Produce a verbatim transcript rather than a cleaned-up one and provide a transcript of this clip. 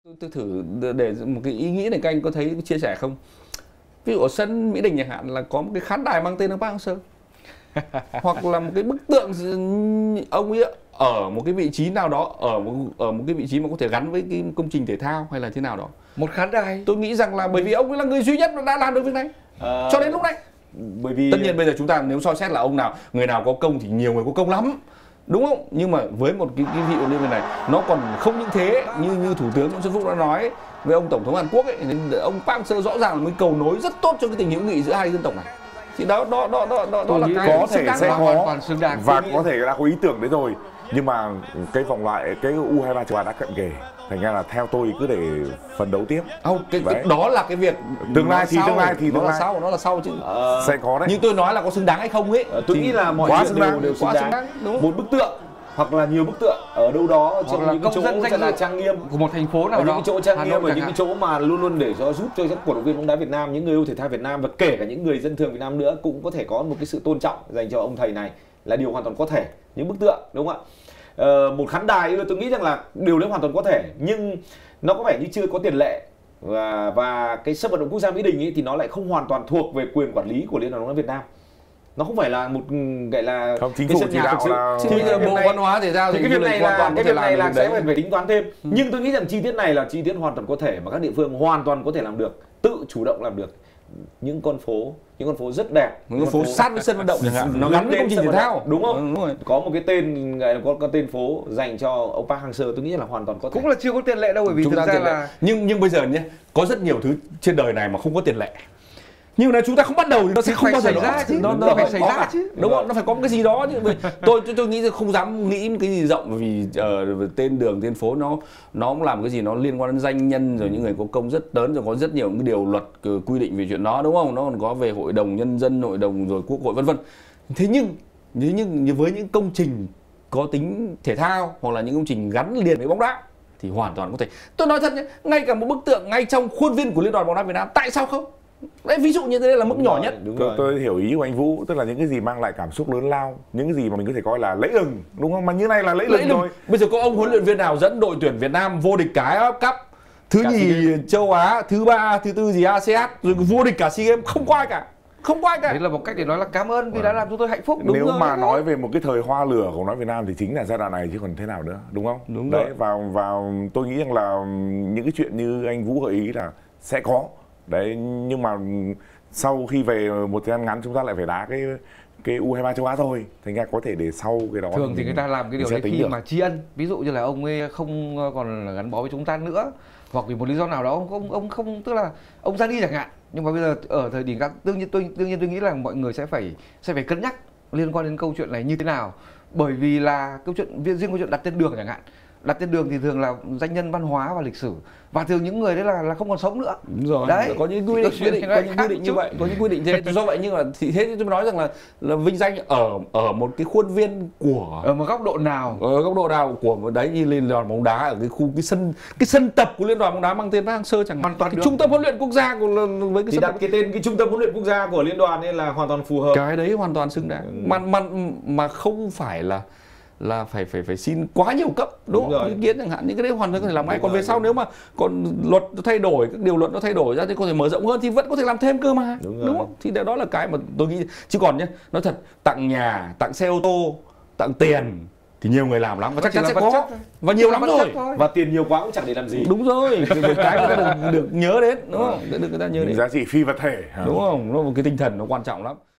Tôi thử để một cái ý nghĩ này, các anh có thấy chia sẻ không? Ví dụ ở sân Mỹ Đình chẳng hạn là có một cái khán đài mang tên ông Park Hang-seo, hoặc là một cái bức tượng ông ấy ở một cái vị trí nào đó, ở một ở một cái vị trí mà có thể gắn với cái công trình thể thao hay là thế nào đó. Một khán đài. Tôi nghĩ rằng là bởi vì ông ấy là người duy nhất đã làm được việc này à, cho đến lúc này. Bởi vì tất nhiên bây giờ chúng ta nếu soi xét là ông nào người nào có công thì nhiều người có công lắm, đúng không? Nhưng mà với một cái, cái vị như thế này nó còn không những thế, như như thủ tướng Nguyễn Xuân Phúc đã nói với ông tổng thống Hàn Quốc ấy, ông Park Hang-seo rõ ràng là một cầu nối rất tốt cho cái tình hữu nghị giữa hai dân tộc này. Thì đó đó đó đó đó, đó là cái có thể sẽ có và có thể đã có ý tưởng đấy rồi, nhưng mà cái vòng loại cái U hai ba châu Á đã cận kề, thành ra là theo tôi cứ để phấn đấu tiếp. Không, cái, cái đó là cái việc tương lai thì tương lai thì nó là sau, nó là sau chứ à, sẽ có đấy. Nhưng tôi nói là có xứng đáng hay không ấy, à, tôi nghĩ là mọi chuyện đều, đều xứng đáng. Đúng. Một bức tượng hoặc là nhiều bức tượng ở đâu đó trên những cái chỗ rất là trang nghiêm của một thành phố nào ở đó, những cái chỗ trang nghiêm, ở những cái chỗ mà luôn luôn để cho giúp cho các cổ động viên bóng đá Việt Nam, những người yêu thể thao Việt Nam và kể cả những người dân thường Việt Nam nữa cũng có thể có một cái sự tôn trọng dành cho ông thầy này là điều hoàn toàn có thể. Những bức tượng, đúng không ạ? Ờ, một khán đài tôi nghĩ rằng là điều đấy hoàn toàn có thể, nhưng nó có vẻ như chưa có tiền lệ, và và cái sân vận động quốc gia Mỹ Đình ấy thì nó lại không hoàn toàn thuộc về quyền quản lý của Liên đoàn bóng đá Việt Nam. Nó không phải là một gọi là không, chính phủ chỉ đạo là thì cái Bộ Văn hóa Thể thao thì cái việc này là cái việc này là sẽ phải, phải tính toán thêm. Ừ. Nhưng tôi nghĩ rằng chi tiết này là chi tiết hoàn toàn có thể mà các địa phương hoàn toàn có thể làm được, tự chủ động làm được. Những con phố, những con phố rất đẹp, những con phố sát với sân vận động chẳng hạn, nó gắn với công trình thể thao, đúng không? Đúng rồi. Có một cái tên có có tên phố dành cho ông Park Hang-seo, tôi nghĩ là hoàn toàn có thể. Cũng là chưa có tiền lệ đâu, bởi vì chúng thực ta ra là lệ. nhưng nhưng bây giờ nhé, có rất nhiều thứ trên đời này mà không có tiền lệ. Nhưng mà chúng ta không bắt đầu thì nó sẽ không bao giờ xảy ra chứ. Nó, nó, nó phải xảy ra chứ. Đúng không? Nó phải có một cái gì đó chứ. tôi tôi tôi nghĩ là không dám nghĩ cái gì rộng, bởi vì uh, tên đường tên phố nó nó cũng làm cái gì nó liên quan đến danh nhân, rồi những người có công rất lớn, rồi có rất nhiều cái điều luật quy định về chuyện đó, đúng không? Nó còn có về hội đồng nhân dân, hội đồng rồi quốc hội vân vân. Thế nhưng thế nhưng với những công trình có tính thể thao hoặc là những công trình gắn liền với bóng đá thì hoàn toàn có thể. Tôi nói thật nhé, ngay cả một bức tượng ngay trong khuôn viên của Liên đoàn bóng đá Việt Nam, tại sao không? Đấy, ví dụ như thế là mức đúng nhỏ rồi, nhất. Tôi, tôi hiểu ý của anh Vũ, tức là những cái gì mang lại cảm xúc lớn lao, những cái gì mà mình có thể coi là lẫy lừng, đúng không? Mà như này là lẫy lừng rồi. Bây giờ có ông huấn luyện viên nào dẫn đội tuyển Việt Nam vô địch cả ép ép Cup, thứ cả nhì châu Á, thứ ba, thứ tư gì a sê an, rồi vô địch cả SEA Games, không có ai cả. Không có ai cả. Đấy là một cách để nói là cảm ơn vì đã làm chúng tôi hạnh phúc. Đúng Nếu rồi, mà đúng nói rồi. về một cái thời hoa lửa của bóng đá Việt Nam thì chính là giai đoạn này chứ còn thế nào nữa, đúng không? Đúng Đấy, rồi. và và tôi nghĩ rằng là những cái chuyện như anh Vũ gợi ý là sẽ có. Đấy, nhưng mà sau khi về một thời gian ngắn chúng ta lại phải đá cái cái U hai ba châu Á thôi, thành ra có thể để sau cái đó thường thì, thì người ta làm cái điều đấy khi được. mà tri ân, ví dụ như là ông ấy không còn gắn bó với chúng ta nữa, hoặc vì một lý do nào đó ông ông ông không, tức là ông ra đi chẳng hạn. Nhưng mà bây giờ ở thời điểm các tương nhiên tôi tương nhiên tôi nghĩ là mọi người sẽ phải sẽ phải cân nhắc liên quan đến câu chuyện này như thế nào, bởi vì là câu chuyện riêng câu chuyện đặt tên đường chẳng hạn, đặt tên đường thì thường là danh nhân văn hóa và lịch sử, và thường những người đấy là là không còn sống nữa. Đúng rồi. Đấy, có những quy định, quy định có những quy định như vậy, có những quy định thế. Do vậy nhưng mà thì thế tôi nói rằng là là vinh danh ở ở một cái khuôn viên của ở một góc độ nào, ở góc độ nào của một đấy, như Liên đoàn bóng đá ở cái khu cái sân cái sân tập của Liên đoàn bóng đá mang tên Park Hang-seo chẳng hạn, toàn cái trung tâm huấn luyện quốc gia của với cái thì sân đặt tập. cái tên cái trung tâm huấn luyện quốc gia của liên đoàn nên là hoàn toàn phù hợp. Cái đấy hoàn toàn xứng đáng. Ừ. Mà mà mà không phải là là phải phải phải xin quá nhiều cấp, đúng, đúng không? Ý kiến chẳng hạn những cái đấy hoàn toàn có thể làm ngay. Còn về sau nếu mà còn luật nó thay đổi, các điều luật nó thay đổi ra thì có thể mở rộng hơn thì vẫn có thể làm thêm cơ mà, đúng, đúng không? Thì đó là cái mà tôi nghĩ. Chứ còn nhé, nói thật, tặng nhà, tặng xe ô tô, tặng tiền thì nhiều người làm lắm và chắc chắn sẽ có, và nhiều lắm rồi. Và tiền nhiều quá cũng chẳng để làm gì. Đúng rồi, cái người ta được, được nhớ đến, đúng không? Được người ta nhớ đến giá trị phi vật thể, đúng không? Nó một cái tinh thần nó quan trọng lắm.